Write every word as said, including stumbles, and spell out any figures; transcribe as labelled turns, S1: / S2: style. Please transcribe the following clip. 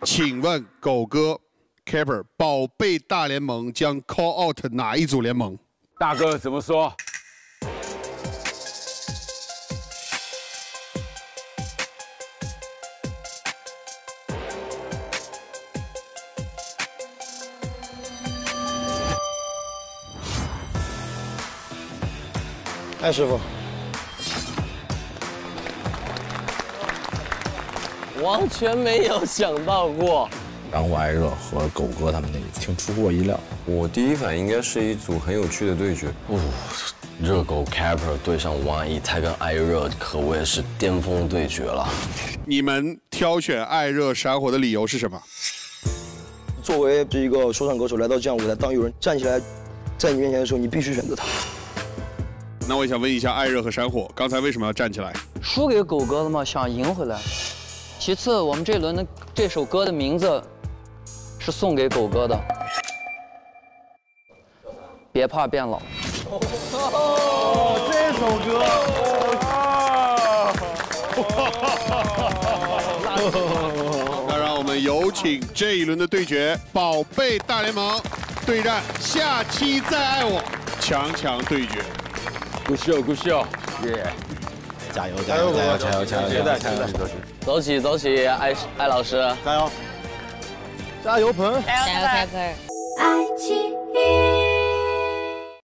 S1: 请问狗哥 Kepler 宝贝大联盟将 call out 哪一组联盟？
S2: 大哥怎么说？
S3: 哎，师傅，
S4: 完全没有想到过。
S5: 然后艾热和狗哥他们那一组挺出乎我意料。
S6: 我第一反应应该是一组很有趣的对决。
S4: 哦，热狗 Kepler 对上王一，他跟艾热可谓是巅峰对决了。
S1: 你们挑选艾热闪火的理由是什么？
S3: 作为这一个说唱歌手来到这样舞台，当有人站起来在你面前的时候，你必须选择他。
S1: 那我想问一下，艾热和闪火刚才为什么要站起来？
S7: 输给狗哥了嘛，想赢回来。其次，我们这轮的这首歌的名字是送给狗哥的，别怕变老。
S2: 哦，这首歌，
S1: 那让我们有请这一轮的对决，宝贝大联盟对战下期再爱我强强对决。
S2: good show good show， 耶！
S5: 加油加油加油加油加油！
S2: 期待期待，
S4: 走起走起，艾艾老师，
S2: 加油！加油，鹏！
S8: 加油，开喷！爱情。